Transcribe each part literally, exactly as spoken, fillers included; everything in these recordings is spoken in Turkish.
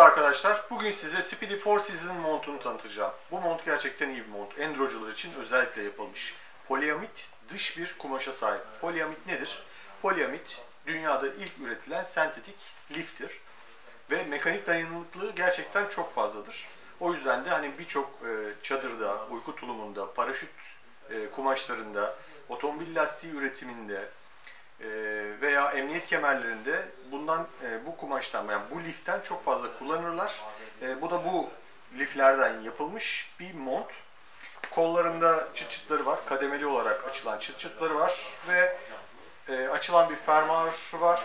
arkadaşlar. Bugün size Speedy Four Seasons montunu tanıtacağım. Bu mont gerçekten iyi bir mont. Endrocular için özellikle yapılmış. Polyamid dış bir kumaşa sahip. Polyamid nedir? Polyamid dünyada ilk üretilen sentetik liftir. Ve mekanik dayanıklılığı gerçekten çok fazladır. O yüzden de hani birçok e, çadırda, uyku tulumunda, paraşüt e, kumaşlarında, otomobil lastiği üretiminde e, veya emniyet kemerlerinde bundan e, bu kumaştan yani bu liften çok fazla kullanırlar. E, bu da bu liflerden yapılmış bir mont. Kollarında çıt çıtları var, kademeli olarak açılan çıt çıtları var ve e, açılan bir fermuar var.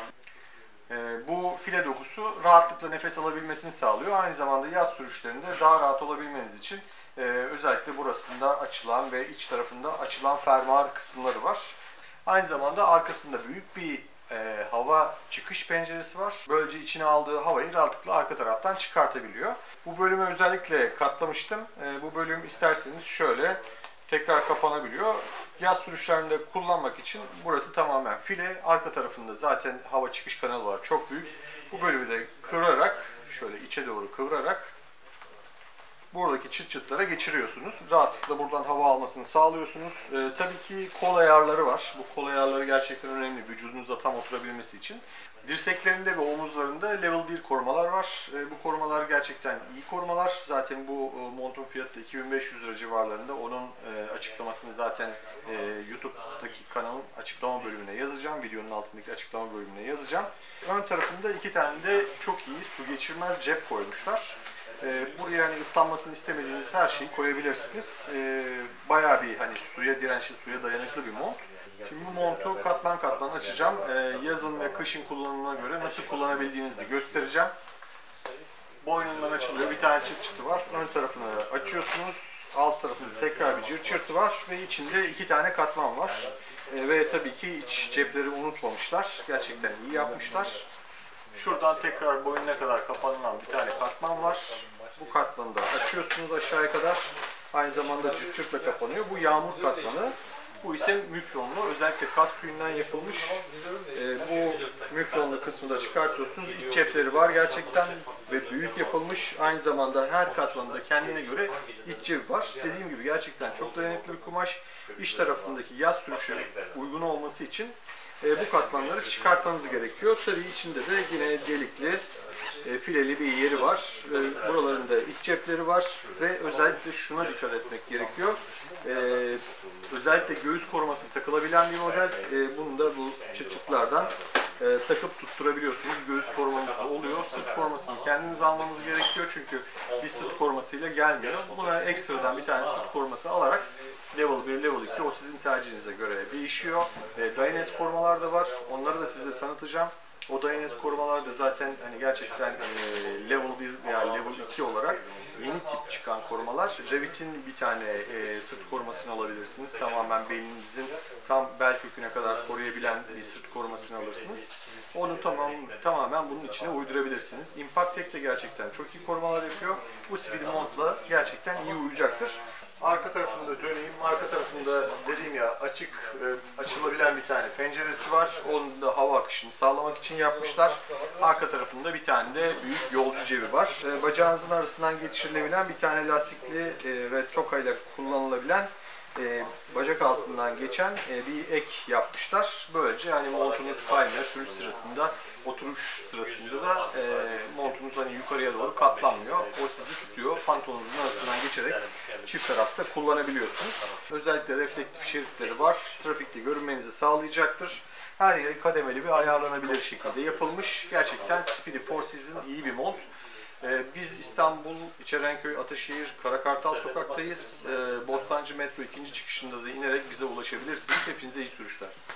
E, bu file dokusu rahatlıkla nefes alabilmesini sağlıyor. Aynı zamanda yaz sürüşlerinde daha rahat olabilmeniz için e, özellikle burasında açılan ve iç tarafında açılan fermuar kısımları var. Aynı zamanda arkasında büyük bir e, hava çıkış penceresi var. Böylece içine aldığı havayı rahatlıkla arka taraftan çıkartabiliyor. Bu bölümü özellikle katlamıştım. E, bu bölüm isterseniz şöyle tekrar kapanabiliyor. Yaz sürüşlerinde kullanmak için burası tamamen file. Arka tarafında zaten hava çıkış kanalı var. Çok büyük. Bu bölümü de kıvırarak, şöyle içe doğru kıvırarak buradaki çıt çıtlara geçiriyorsunuz. Rahatlıkla buradan hava almasını sağlıyorsunuz. Ee, tabii ki kol ayarları var. Bu kol ayarları gerçekten önemli. Vücudunuza tam oturabilmesi için. Dirseklerinde ve omuzlarında level bir korumalar var. Ee, bu korumalar gerçekten iyi korumalar. Zaten bu e, montun fiyatı da iki bin beş yüz lira civarlarında. Onun e, açıklamasını zaten e, YouTube'daki kanalın açıklama bölümüne yazacağım. Videonun altındaki açıklama bölümüne yazacağım. Ön tarafında iki tane de çok iyi su geçirmez cep koymuşlar. Ee, buraya hani ıslanmasını istemediğiniz her şeyi koyabilirsiniz. Ee, bayağı bir hani suya dirençli, suya dayanıklı bir mont. Şimdi bu montu katman katman açacağım. Ee, yazın ve kışın kullanımına göre nasıl kullanabildiğinizi göstereceğim. Boynundan açılıyor. Bir tane çıt çıtı var. Ön tarafını açıyorsunuz. Alt tarafında tekrar bir cırt çırtı var ve içinde iki tane katman var. Ee, ve tabii ki iç cepleri unutmamışlar. Gerçekten iyi yapmışlar. Şuradan tekrar boynuna kadar kapanılan bir tane katman var. Bu katmanı da açıyorsunuz aşağıya kadar. Aynı zamanda cırt cırtla kapanıyor. Bu yağmur katmanı. Bu ise müflonlu. Özellikle kas tüyünden yapılmış. Ee, bu müflonlu kısmı da çıkartıyorsunuz. İç cepleri var gerçekten ve büyük yapılmış. Aynı zamanda her katmanında kendine göre iç cep var. Dediğim gibi gerçekten çok dayanıklı bir kumaş. İç tarafındaki yaz sürüşü uygun olması için E, bu katmanları çıkartmanız gerekiyor. Tabii içinde de yine delikli, e, fileli bir yeri var. E, buralarında iç cepleri var ve özellikle şuna dikkat etmek gerekiyor. E, özellikle göğüs koruması takılabilen bir model. E, bunu da bu çıt çıtlardan e, takıp tutturabiliyorsunuz. Göğüs korumanız da oluyor. Sırt korumasını kendiniz almanız gerekiyor çünkü bir sırt korumasıyla gelmiyor. Buna ekstradan bir tane sırt koruması alarak level bir, level iki o sizin tercihinize göre değişiyor. E, Dynex korumalar da var. Onları da size tanıtacağım. O Dynex korumalar da zaten hani gerçekten e, level bir veya level iki olarak yeni tip çıkan korumalar. Revit'in bir tane e, sırt korumasını alabilirsiniz. Tamamen belinizin tam bel köküne kadar koruyabilen bir sırt korumasını alırsınız. Onu tamam, tamamen bunun içine uydurabilirsiniz. Impact Tech de gerçekten çok iyi korumalar yapıyor. Bu Speedy montla gerçekten iyi uyacaktır. Arka tarafında döneyim. Arka tarafında dediğim ya açık, e, açılabilen bir tane penceresi var. Onun da hava akışını sağlamak için yapmışlar. Arka tarafında bir tane de büyük yolcu cebi var. E, bacağınızın arasından geçirilebilen bir tane lastikli e, ve tokayla kullanılabilen e, bacak altından geçen e, bir ek yapmışlar. Böylece hani montunuz kaymıyor. Sürüş sırasında, oturuş sırasında da e, montunuz hani yukarıya doğru katlanmıyor. O sizi tutuyor. Pantolonunuzun arasından geçerek çift tarafta kullanabiliyorsunuz. Özellikle reflektif şeritleri var. Trafikte görünmenizi sağlayacaktır. Her yeri kademeli bir ayarlanabilir şekilde yapılmış. Gerçekten Speedy Four Seasons iyi bir mont. Biz İstanbul, İçerenköy, Ataşehir, Karakartal sokaktayız. Bostancı metro ikinci çıkışında da inerek bize ulaşabilirsiniz. Hepinize iyi sürüşler.